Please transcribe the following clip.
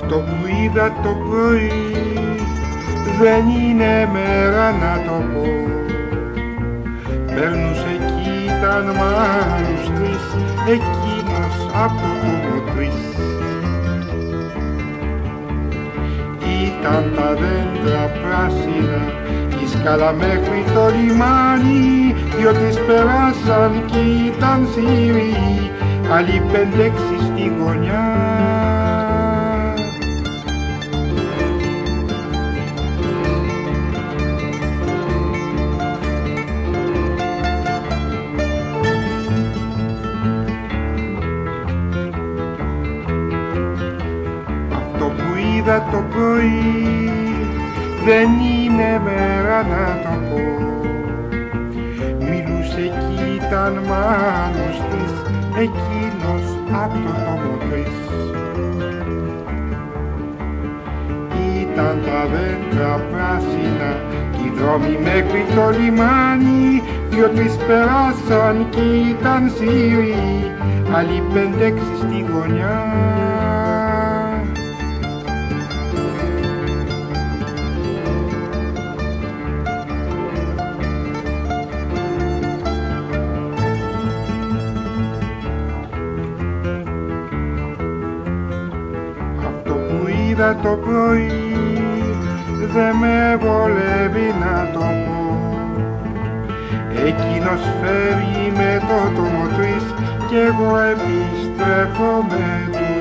Αυτό που είδα το πρωί δεν είναι μέρα να το πω. Περνούσε κι ήταν μ' άλλους τρεις, εκείνος από το μοτρίς. Ήταν τα δέντρα πράσινα, η σκάλα μέχρι το λιμάνι, δυο-τρεις περάσαν κι ήταν σύροι, άλλοι 5-6 στη γωνιά. Αυτό που είδα το πρωί δεν είναι μέρα να το πω. Μιλούσε κι ήταν μ' άλλους τρεις, εκείνος από το τομοτρής. Ήταν τα δέντρα πράσινα κι οι δρόμοι μέχρι το λιμάνι, δυο-τρεις περάσαν κι ήταν σύροι, άλλοι 5-6 στη γωνιά. Είδα το πρωί, δε με βολεύει να το πω. Εκείνος φεύγει με το τομοτρής κι εγώ επιστρέφω με του